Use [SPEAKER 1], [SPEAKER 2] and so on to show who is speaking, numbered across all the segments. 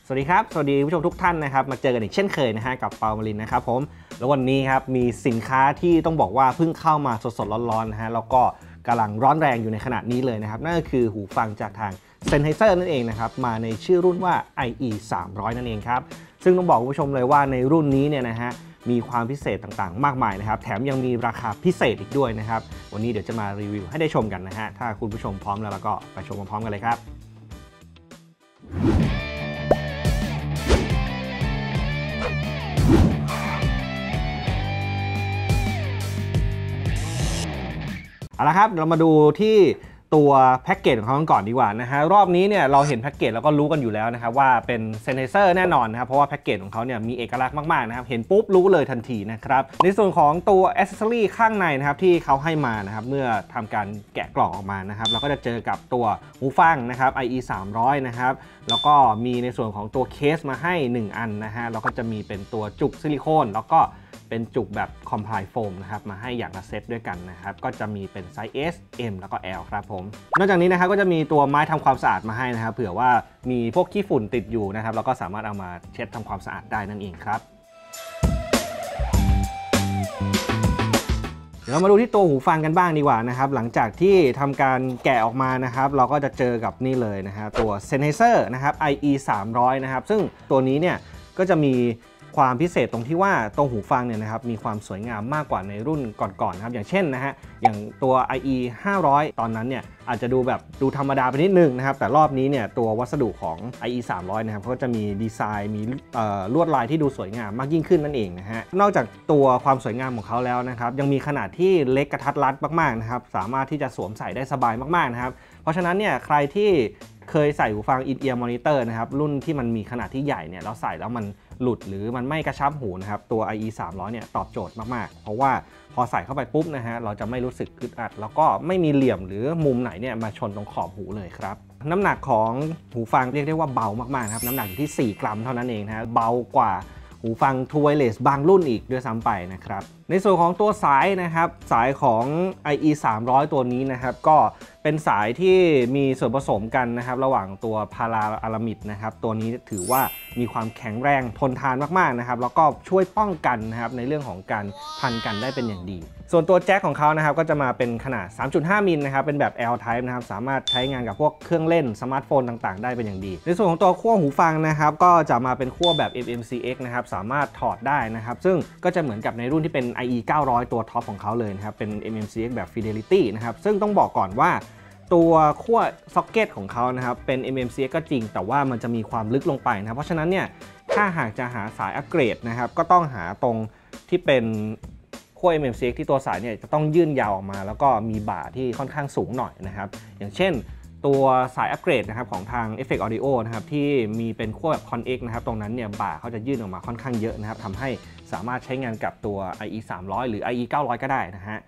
[SPEAKER 1] สวัสดีครับสวัสดีผู้ชมทุกท่านนะครับมาเจอกันอีกเช่นเคยนะฮะกับเปามารินนะครับผมแล้ววันนี้ครับมีสินค้าที่ต้องบอกว่าเพิ่งเข้ามาสดๆร้อนๆนะฮะแล้วก็กำลังร้อนแรงอยู่ในขณะนี้เลยนะครับนั่นก็คือหูฟังจากทาง Sennheiser นั่นเองนะครับมาในชื่อรุ่นว่า IE 300นั่นเองครับซึ่งต้องบอกผู้ชมเลยว่าในรุ่นนี้เนี่ยนะฮะมีความพิเศษต่างๆมากมายนะครับแถมยังมีราคาพิเศษอีกด้วยนะครับวันนี้เดี๋ยวจะมารีวิวให้ได้ชมกันนะฮะถ้าคุณผู้ชมพร้อมแล้วก็ไปชมพร้อมกันเลยครับเอาละครับเรามาดูที่ตัวแพ็กเกจของเขาก่อนดีกว่านะฮะรอบนี้เนี่ยเราเห็นแพ็กเกจแล้วก็รู้กันอยู่แล้วนะครับว่าเป็น Sennheiser แน่นอนนะครับเพราะว่าแพ็กเกจของเขาเนี่ยมีเอกลักษณ์มากๆนะครับเห็นปุ๊บรู้เลยทันทีนะครับในส่วนของตัว Accessory ข้างในนะครับที่เขาให้มานะครับเมื่อทำการแกะกล่องออกมานะครับเราก็จะเจอกับตัวหูฟังนะครับ IE 300นะครับแล้วก็มีในส่วนของตัวเคสมาให้1อันนะฮะแล้วก็จะมีเป็นตัวจุกซิลิโคนแล้วก็เป็นจุกแบบคอมไพล์โฟมนะครับมาให้อย่างละเซตด้วยกันนะครับก็จะมีเป็นไซส์ S M แล้วก็ L ครับผมนอกจากนี้นะครับก็จะมีตัวไม้ทำความสะอาดมาให้นะครับเผื่อว่ามีพวกขี้ฝุ่นติดอยู่นะครับแล้วก็สามารถเอามาเช็ดทำความสะอาดได้นั่นเองครับเดี๋ยวเรามาดูที่ตัวหูฟังกันบ้างดีกว่านะครับหลังจากที่ทำการแกะออกมานะครับเราก็จะเจอกับนี่เลยนะฮะตัว Sennheiser นะครับ IE 300นะครับซึ่งตัวนี้เนี่ยก็จะมีความพิเศษตรงที่ว่าตัวหูฟังเนี่ยนะครับมีความสวยงามมากกว่าในรุ่นก่อนๆครับอย่างเช่นนะฮะอย่างตัว IE 500 ตอนนั้นเนี่ยอาจจะดูธรรมดาไปนิดนึงนะครับแต่รอบนี้เนี่ยตัววัสดุของ IE 300นะครับก็จะมีดีไซน์มีลวดลายที่ดูสวยงามมากยิ่งขึ้นนั่นเองนะฮะนอกจากตัวความสวยงามของเขาแล้วนะครับยังมีขนาดที่เล็กกระทัดรัดมากๆนะครับสามารถที่จะสวมใส่ได้สบายมากๆนะครับเพราะฉะนั้นเนี่ยใครที่เคยใส่หูฟัง In-ear monitor นะครับรุ่นที่มันมีขนาดที่ใหญ่เนี่ยเราใส่แล้วมันหลุดหรือมันไม่กระชับหูนะครับตัว IE 300เนี่ยตอบโจทย์มากๆเพราะว่าพอใส่เข้าไปปุ๊บนะฮะเราจะไม่รู้สึกอึดอัดแล้วก็ไม่มีเหลี่ยมหรือมุมไหนเนี่ยมาชนตรงขอบหูเลยครับน้ำหนักของหูฟังเรียกได้ว่าเบามากๆครับน้ำหนักอยู่ที่4 กรัมเท่านั้นเองนะเบากว่าหูฟัง True Wireless บางรุ่นอีกด้วยซ้ำไปนะครับในส่วนของตัวสายนะครับสายของ IE 300 ตัวนี้นะครับก็เป็นสายที่มีส่วนผสมกันนะครับระหว่างตัวพาราอะลามิดนะครับตัวนี้ถือว่ามีความแข็งแรงทนทานมากๆนะครับแล้วก็ช่วยป้องกันนะครับในเรื่องของการพันกันได้เป็นอย่างดีส่วนตัวแจ็คของเขานะครับก็จะมาเป็นขนาด 3.5 มิลนะครับเป็นแบบ L type นะครับสามารถใช้งานกับพวกเครื่องเล่นสมาร์ทโฟนต่างๆได้เป็นอย่างดีในส่วนของตัวขั้วหูฟังนะครับก็จะมาเป็นขั้วแบบ MMCX นะครับสามารถถอดได้นะครับซึ่งก็จะเหมือนกับในรุ่นที่เป็น IE 900 ตัวท็อปของเขาเลยนะครับเป็น MMCX แบบ Fidelity นะครับซึ่งต้องบอกก่อนว่าตัวขั้วซ็อกเก็ตของเขานะครับเป็น MMCX ก็จริงแต่ว่ามันจะมีความลึกลงไปนะครับเพราะฉะนั้นเนี่ยถ้าหากจะหาสายอัปเกรดนะครับก็ต้องหาตรงที่เป็นขั้ว MMCX ที่ตัวสายเนี่ยจะต้องยื่นยาวออกมาแล้วก็มีบ่าที่ค่อนข้างสูงหน่อยนะครับอย่างเช่นตัวสายอัปเกรดนะครับของทาง Effect Audio นะครับที่มีเป็นขั้วแบบ Conx นะครับตรงนั้นเนี่ยบ่าเขาจะยื่นออกมาค่อนข้างเยอะนะครับทำให้สามารถใช้งานกับตัว IE 300 หรือ IE 900 ก็ได้นะฮะ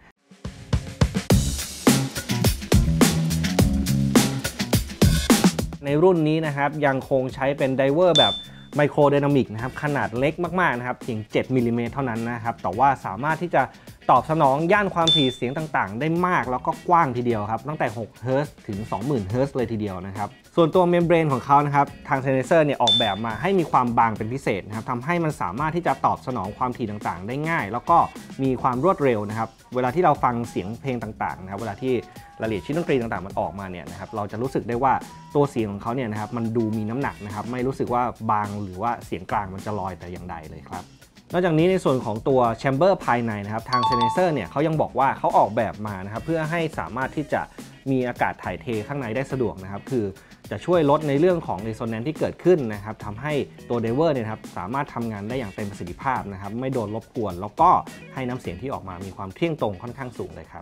[SPEAKER 1] ในรุ่นนี้นะครับยังคงใช้เป็นไดเวอร์แบบไมโครไดนามิกนะครับขนาดเล็กมากๆนะครับเพียง7 มิลลิเมตรเท่านั้นนะครับแต่ว่าสามารถที่จะตอบสนองย่านความถี่เสียงต่างๆได้มากแล้วก็กว้างทีเดียวครับตั้งแต่6 เฮิร์ตซ์ถึง 20,000 เฮิร์ตซ์เลยทีเดียวนะครับส่วนตัวเมมเบรนของเขานะครับทาง Sennheiser เนี่ยออกแบบมาให้มีความบางเป็นพิเศษนะครับทำให้มันสามารถที่จะตอบสนองความถี่ต่างๆได้ง่ายแล้วก็มีความรวดเร็วนะครับเวลาที่เราฟังเสียงเพลงต่างๆนะครับเวลาที่รายละเอียดชิ้นดนตรีต่างๆมันออกมาเนี่ยนะครับเราจะรู้สึกได้ว่าตัวเสียงของเขาเนี่ยนะครับมันดูมีน้ำหนักนะครับไม่รู้สึกว่าบางหรือว่าเสียงกลางมันจะลอยแต่อย่างใดเลยครับนอกจากนี้ในส่วนของตัวแชมเบอร์ภายในนะครับทาง Sennheiser เนี่ยเขายังบอกว่าเขาออกแบบมานะครับเพื่อให้สามารถที่จะมีอากาศถ่ายเทข้างในได้สะดวกนะครับคือจะช่วยลดในเรื่องของ Resonance ที่เกิดขึ้นนะครับทำให้ตัวเดเวอร์เนี่ยครับสามารถทำงานได้อย่างเต็มประสิทธิภาพนะครับไม่โดนรบกวนแล้วก็ให้น้ำเสียงที่ออกมามีความเที่ยงตรงค่อนข้างสูงเลยครับ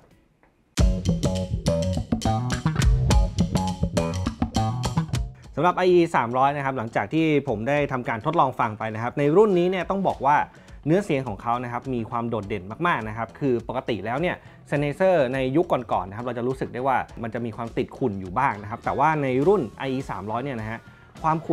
[SPEAKER 1] สำหรับ IE 300 นะครับหลังจากที่ผมได้ทำการทดลองฟังไปนะครับในรุ่นนี้เนี่ยต้องบอกว่าเนื้อเสียงของเขานะครับมีความโดดเด่นมากๆนะครับคือปกติแล้วเนี่ย Sennheiser ในยุคก่อนๆนะครับเราจะรู้สึกได้ว่ามันจะมีความติดขุ่นอยู่บ้างนะครับแต่ว่าในรุ่น IE 300 เนี่ยนะฮะความขุ่นเนี่ย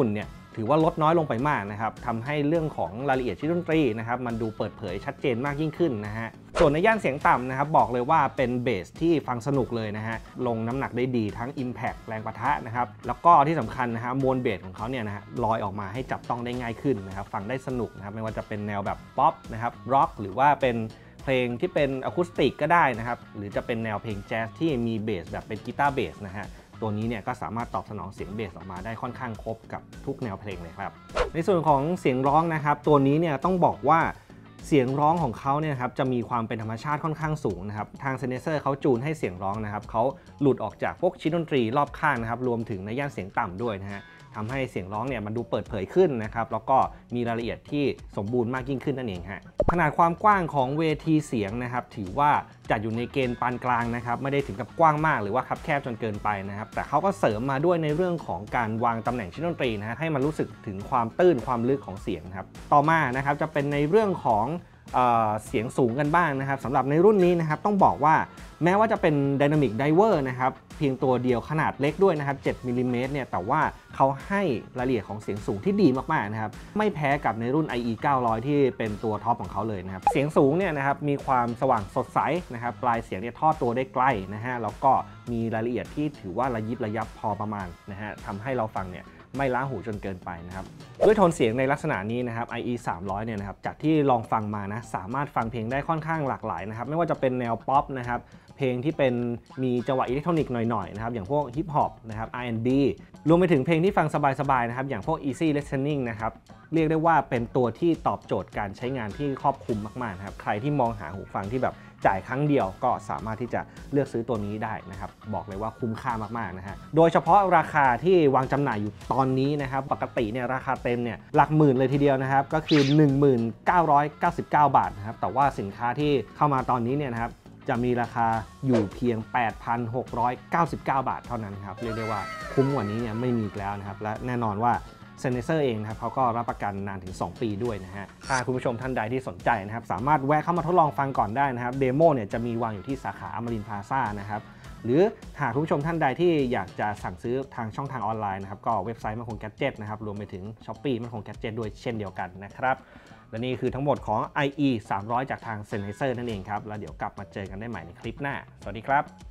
[SPEAKER 1] ถือว่าลดน้อยลงไปมากนะครับทำให้เรื่องของรายละเอียดชิ้นดนตรีนะครับมันดูเปิดเผยชัดเจนมากยิ่งขึ้นนะฮะส่วนในย่านเสียงต่ำนะครับบอกเลยว่าเป็นเบสที่ฟังสนุกเลยนะฮะลงน้ำหนักได้ดีทั้ง Impact แรงปะทะนะครับแล้วก็ที่สำคัญนะฮะมวลเบสของเขาเนี่ยนะฮะลอยออกมาให้จับต้องได้ง่ายขึ้นนะครับฟังได้สนุกนะครับไม่ว่าจะเป็นแนวแบบป๊อปนะครับร็อกหรือว่าเป็นเพลงที่เป็นอะคูสติกก็ได้นะครับหรือจะเป็นแนวเพลงแจ๊สที่มีเบสแบบเป็นกีตาร์เบสนะฮะตัวนี้เนี่ยก็สามารถตอบสนองเสียงเบสออกมาได้ค่อนข้างครบกับทุกแนวเพลงเลยครับในส่วนของเสียงร้องนะครับตัวนี้เนี่ยต้องบอกว่าเสียงร้องของเขาเนี่ยครับจะมีความเป็นธรรมชาติค่อนข้างสูงนะครับทางเซนเซอร์เขาจูนให้เสียงร้องนะครับเขาหลุดออกจากพวกชิ้นดนตรีรอบข้างนะครับรวมถึงในย่านเสียงต่ำด้วยนะฮะทำให้เสียงร้องเนี่ยมันดูเปิดเผยขึ้นนะครับแล้วก็มีรายละเอียดที่สมบูรณ์มากยิ่งขึ้นนั่นเองฮะขนาดความกว้างของเวทีเสียงนะครับถือว่าจัดอยู่ในเกณฑ์ปานกลางนะครับไม่ได้ถึงกับกว้างมากหรือว่าคับแคบจนเกินไปนะครับแต่เขาก็เสริมมาด้วยในเรื่องของการวางตำแหน่งชิ้นดนตรีนะฮะให้มันรู้สึกถึงความตื้นความลึกของเสียงครับต่อมานะครับจะเป็นในเรื่องของเสียงสูงกันบ้างนะครับสำหรับในรุ่นนี้นะครับต้องบอกว่าแม้ว่าจะเป็น Dynamic Driver นะครับเพียงตัวเดียวขนาดเล็กด้วยนะครับ7มิลลิเมตรเนี่ยแต่ว่าเขาให้รายละเอียดของเสียงสูงที่ดีมากๆนะครับไม่แพ้กับในรุ่น IE 900 ที่เป็นตัวท็อปของเขาเลยนะครับเสียงสูงเนี่ยนะครับมีความสว่างสดใสนะครับปลายเสียงเนี่ยทอดตัวได้ใกล้นะฮะแล้วก็มีรายละเอียดที่ถือว่าระยิบระยับพอประมาณนะฮะทำให้เราฟังเนี่ยไม่ล้าหูจนเกินไปนะครับด้วยโทนเสียงในลักษณะนี้นะครับ IE 300เนี่ยนะครับจากที่ลองฟังมานะสามารถฟังเพลงได้ค่อนข้างหลากหลายนะครับไม่ว่าจะเป็นแนวป๊อปนะครับเพลงที่เป็นมีจังหวะอิเล็กทรอนิกส์หน่อยๆนะครับอย่างพวกฮิปฮอปนะครับ R&B รวมไปถึงเพลงที่ฟังสบายๆนะครับอย่างพวก Easy Listening นะครับเรียกได้ว่าเป็นตัวที่ตอบโจทย์การใช้งานที่ครอบคลุมมากๆนะครับใครที่มองหาหูฟังที่แบบจ่ายครั้งเดียวก็สามารถที่จะเลือกซื้อตัวนี้ได้นะครับบอกเลยว่าคุ้มค่ามากๆนะฮะโดยเฉพาะราคาที่วางจำหน่ายอยู่ตอนนี้นะครับปกติเนี่ยราคาเต็มเนี่ยหลักหมื่นเลยทีเดียวนะครับก็คือ 1999 บาทนะครับแต่ว่าสินค้าที่เข้ามาตอนนี้เนี่ยนะครับจะมีราคาอยู่เพียง 8,699 บาทเท่านั้นครับเรียกได้ว่าคุ้มกว่านี้เนี่ยไม่มีอีกแล้วนะครับและแน่นอนว่าเซนเซอร์เองนะครับเขาก็รับประกันนานถึง2 ปีด้วยนะฮะถ้าคุณผู้ชมท่านใดที่สนใจนะครับสามารถแวะเข้ามาทดลองฟังก่อนได้นะครับเดโมเนี่ยจะมีวางอยู่ที่สาขาอมรินทร์พลาซ่านะครับหรือหากคุณผู้ชมท่านใดที่อยากจะสั่งซื้อทางช่องทางออนไลน์นะครับก็เว็บไซต์มั่นคงแกดเจ็ตนะครับรวมไปถึง Shopee มั่นคงแกดเจ็ตด้วยเช่นเดียวกันนะครับและนี่คือทั้งหมดของ IE 300 จากทาง Sennheiser นั่นเองครับแล้วเดี๋ยวกลับมาเจอกันได้ใหม่ในคลิปหน้าสวัสดีครับ